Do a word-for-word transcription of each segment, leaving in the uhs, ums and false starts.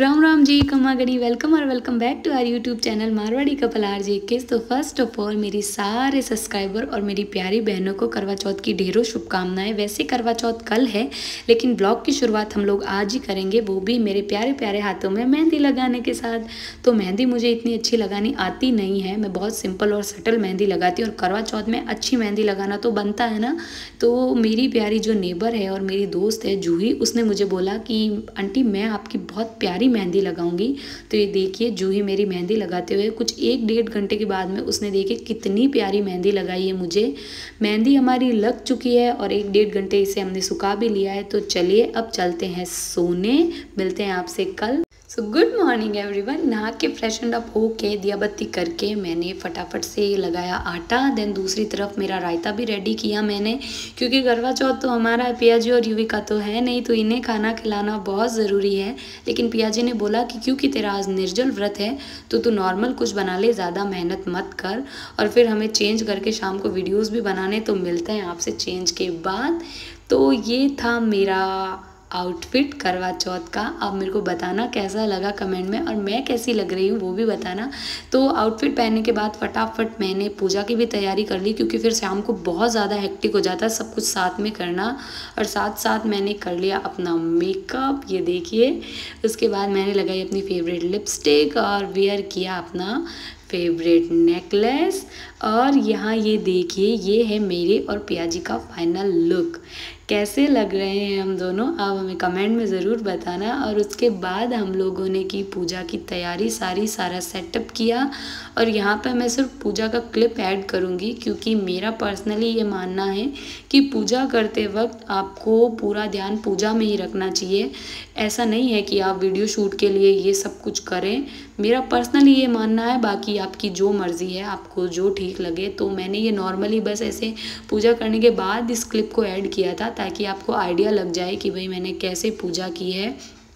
राम राम जी, कमा गणी, वेलकम और welcome back to our YouTube channel Marwari couple R J किस। तो फर्स्ट ऑफ ऑल मेरी सारे सब्सक्राइबर और मेरी प्यारी बहनों को करवा चौथ की ढेरों शुभकामनाएं। वैसे करवा चौथ कल है, लेकिन ब्लॉग की शुरुआत हम लोग आज ही करेंगे, वो भी मेरे प्यारे प्यारे हाथों में मेहंदी लगाने के साथ। तो मेहंदी मुझे इतनी अच्छी लगानी आती नहीं है, मैं बहुत सिंपल और सटल मेहंदी लगाती हूँ। और करवा चौथ में अच्छी मेहंदी लगाना तो बनता है ना। तो मेरी प्यारी जो नेबर है और मेरी दोस्त है जूही, उसने मुझे बोला कि आंटी मैं आपकी बहुत प्यारी मेहंदी लगाऊंगी। तो ये देखिए जूही मेरी मेहंदी लगाते हुए कुछ एक डेढ़ घंटे के बाद में उसने देखिए कितनी प्यारी मेहंदी लगाई है मुझे। मेहंदी हमारी लग चुकी है और एक डेढ़ घंटे इसे हमने सुखा भी लिया है। तो चलिए अब चलते हैं सोने, मिलते हैं आपसे कल। So good morning everyone. नहा के फ्रेशन अप हो के दिया बत्ती करके मैंने फटाफट से लगाया आटा। देन दूसरी तरफ मेरा रायता भी रेडी किया मैंने, क्योंकि करवा चौथ तो हमारा पियाजी और युविका तो है नहीं, तो इन्हें खाना खिलाना बहुत ज़रूरी है। लेकिन पियाजी ने बोला कि क्योंकि तेरा आज निर्जल व्रत है तो तू नॉर्मल कुछ बना ले, ज़्यादा मेहनत मत कर। और फिर हमें चेंज करके शाम को वीडियोज़ भी बनाने, तो मिलते हैं आपसे चेंज के बाद। तो ये था मेरा आउटफिट करवा चौथ का। अब मेरे को बताना कैसा लगा कमेंट में, और मैं कैसी लग रही हूँ वो भी बताना। तो आउटफिट पहनने के बाद फटाफट मैंने पूजा की भी तैयारी कर ली, क्योंकि फिर शाम को बहुत ज़्यादा हेक्टिक हो जाता है सब कुछ साथ में करना। और साथ साथ मैंने कर लिया अपना मेकअप, ये देखिए। उसके बाद मैंने लगाई अपनी फेवरेट लिपस्टिक और वेयर किया अपना फेवरेट नेकलेस। और यहाँ ये देखिए, ये है मेरे और पियाजी का फाइनल लुक। कैसे लग रहे हैं हम दोनों, आप हमें कमेंट में ज़रूर बताना। और उसके बाद हम लोगों ने की पूजा की तैयारी, सारी सारा सेटअप किया। और यहाँ पर मैं सिर्फ पूजा का क्लिप ऐड करूँगी, क्योंकि मेरा पर्सनली ये मानना है कि पूजा करते वक्त आपको पूरा ध्यान पूजा में ही रखना चाहिए। ऐसा नहीं है कि आप वीडियो शूट के लिए ये सब कुछ करें। मेरा पर्सनली ये मानना है, बाकी आपकी जो मर्ज़ी है, आपको जो ठीक लगे। तो मैंने ये नॉर्मली बस ऐसे पूजा करने के बाद इस क्लिप को ऐड किया था, ताकि आपको आइडिया लग जाए कि भाई मैंने कैसे पूजा की है।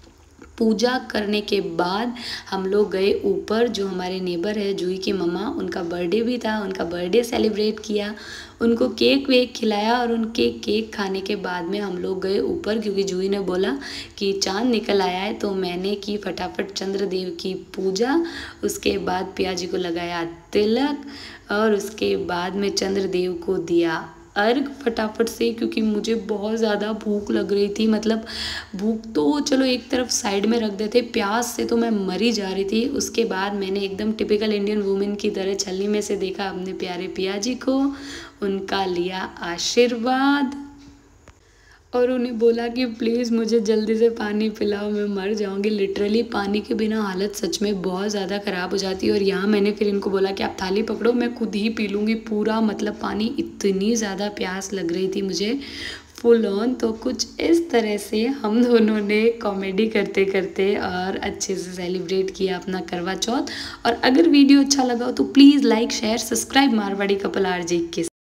पूजा करने के बाद हम लोग गए ऊपर। जो हमारे नेबर है जूही की मम्मा, उनका बर्थडे भी था, उनका बर्थडे सेलिब्रेट किया, उनको केक वेक खिलाया। और उनके केक खाने के बाद में हम लोग गए ऊपर, क्योंकि जूही ने बोला कि चांद निकल आया है। तो मैंने की फटाफट चंद्रदेव की पूजा। उसके बाद पियाजी को लगाया तिलक, और उसके बाद में चंद्रदेव को दिया अर्घ फटाफट से, क्योंकि मुझे बहुत ज़्यादा भूख लग रही थी। मतलब भूख तो चलो एक तरफ साइड में रख देते, प्यास से तो मैं मरी जा रही थी। उसके बाद मैंने एकदम टिपिकल इंडियन वुमेन की तरह छलनी में से देखा अपने प्यारे पियाजी को, उनका लिया आशीर्वाद और उन्हें बोला कि प्लीज़ मुझे जल्दी से पानी पिलाओ, मैं मर जाऊंगी। लिटरली पानी के बिना हालत सच में बहुत ज़्यादा ख़राब हो जाती है। और यहाँ मैंने फिर इनको बोला कि आप थाली पकड़ो, मैं खुद ही पी लूँगी पूरा। मतलब पानी, इतनी ज़्यादा प्यास लग रही थी मुझे फुल ऑन। तो कुछ इस तरह से हम दोनों ने कॉमेडी करते करते और अच्छे से सेलिब्रेट किया अपना करवा चौथ। और अगर वीडियो अच्छा लगा हो तो please like share subscribe Marwari couple R J के।